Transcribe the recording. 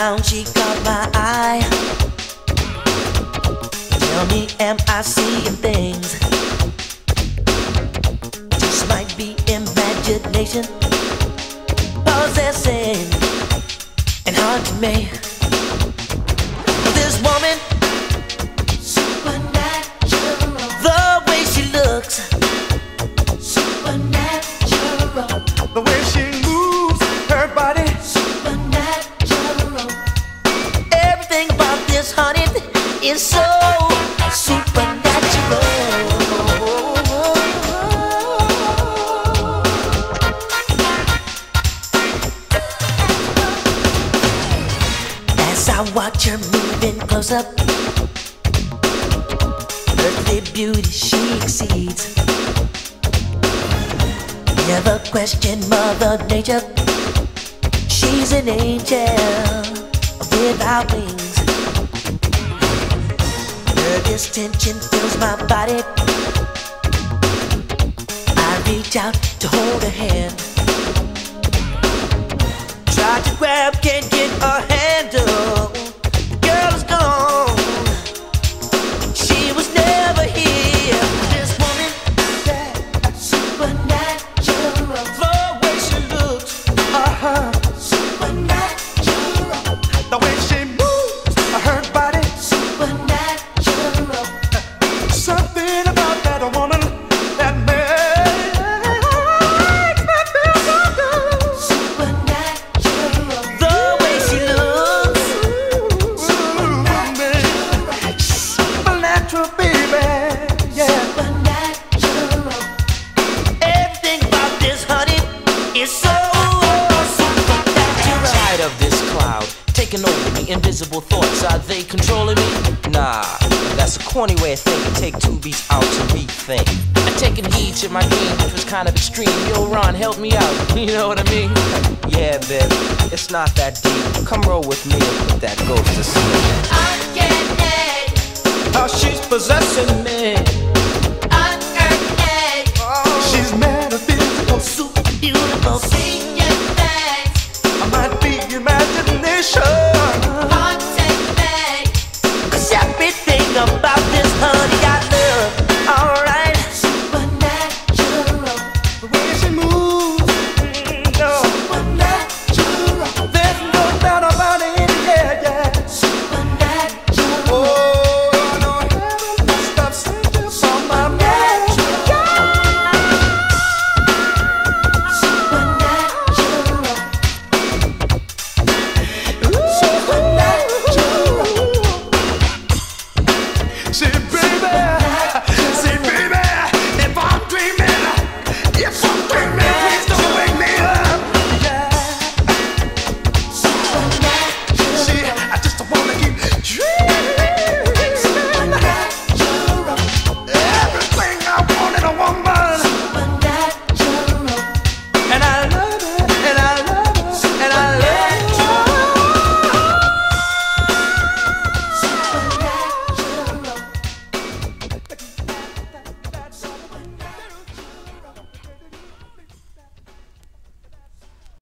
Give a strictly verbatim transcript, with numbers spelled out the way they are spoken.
around, she caught my eye. Tell me, am I seeing things? This might be imagination, possessing and hard to make. This woman, supernatural. The way she looks, supernatural. The way she moves her body, supernatural. Everything about this honey is so supernatural. As I watch her moving close up, earthly beauty she exceeds. Never question Mother Nature. She's an angel without wings. Nervous tension fills my body. I reach out to hold her hand. Try to grab, can't get a handle. The girl is gone. She was never here. This woman, that supernatural. The way she looks, uh-huh. supernatural. The way she moves her body, supernatural. something about that woman that makes me feel so good. Supernatural. The way she looks, supernatural. Supernatural, baby, yeah. supernatural. Everything about this honey is so supernatural. Tired of this cloud taking over me. Invisible thoughts, are they controlling me? Nah, that's a corny way of thinking. Take two beats out to rethink. I'm taking heed to my game, which was kind of extreme. Yo, Ron, help me out. You know what I mean? Yeah, babe, it's not that deep. Come roll with me and put that ghost to sleep. Uncanny, How she's possessing me. unearthly. She's mad.